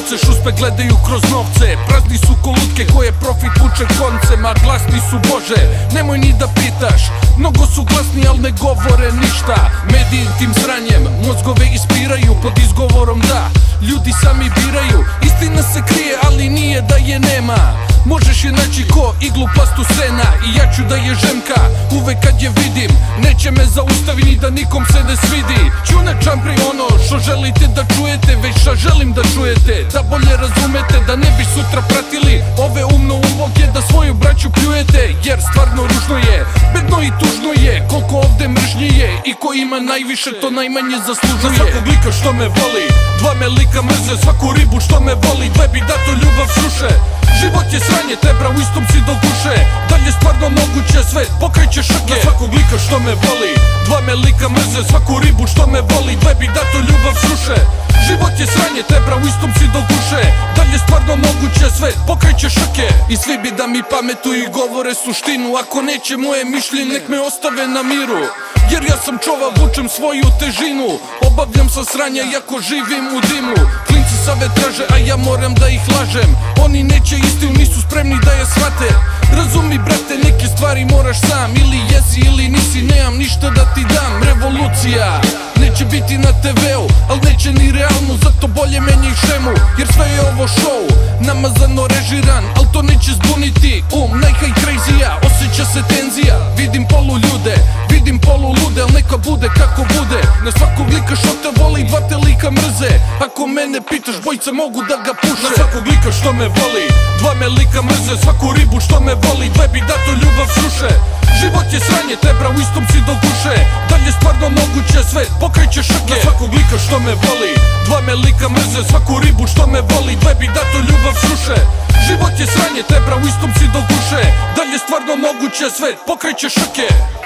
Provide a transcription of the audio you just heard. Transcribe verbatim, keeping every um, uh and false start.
ovce šuspe gledaju kroz novce. Prazni su kolutke koje profit vuče koncem, a glasni su Bože, nemoj ni da pitaš. Mnogo su glasni, al ne govore ništa. Mediji tim sranjem mozgove ispiraju pod izgovorom da ljudi sami biraju. Istina se krije, ali nije da je nema. Možeš je naći ko iglu plastu sena, i ja ću da je žemka uvek kad je vidim. Neće me zaustavi ni da nikom se ne svidi. Ću ne čampri ono što želite da čujete, već šta želim da čujete, da bolje razumete, da ne bi sutra pratili ove umno uboke, da svoju braću pljujete. Jer stvarno ružno je, bedno i tužno je, koliko ovde mržnje je, i ko ima najviše to najmanje zaslužuje. Za svakog lika što me voli, dva me lika mrze, svaku ribu što me voli, dve bi dato ljubav sruše. Život je sranje, tebra u istom si do guše, da li je stvarno moguće svet pokreće šake. Za svakog lika što me voli, dva me lika mrze, svaku ribu što me voli, dve bi dato ljubav sruše. Život je sranje, tebra u istom si do guše, da li je stvarno moguće svet pokreće šake. I svi bi da mi pametuju i govore suštinu, ako neće moje mišljenje nek me ostave na miru. Jer ja sam čova, vučem svoju težinu, obavljam sa sranja iako živim u dimu. Klinci savet traže, a ja moram da ih lažem. Oni neće istinu, nisu spremni da je shvate. Razumi brate, neke stvari moraš sam, ili jesi ili nisi, nemam ništa da ti dam. Revolucija neće biti na te veu, al neće ni realno, zato bolje menjaj šemu. Jer sve je ovo show, namazano režiran, al to neće zbuniti um. Najhaj crazy-a, osjeća se tenzija, vidim polu ljude, vidim polu lude, al neka bude kako bude. Na svakog lika što te voli, dva te lika mrze. Ako mene pitaš, bojce mogu da ga puše. Na svakog lika što me voli, dva me lika mrze, svaku ribu što me voli, dve bi dato ljubav sruše. Život je sranje, tebra u istom si do guše, da li je stvarno moguće svet pokreće šake. Na svakog lika što me voli, dva me lika mrze, svaku ribu što me voli, dve bi dato ljubav sruše. Život je sranje, tebra u istom si do guše, da li je stvarno moguće svet pokreće šake.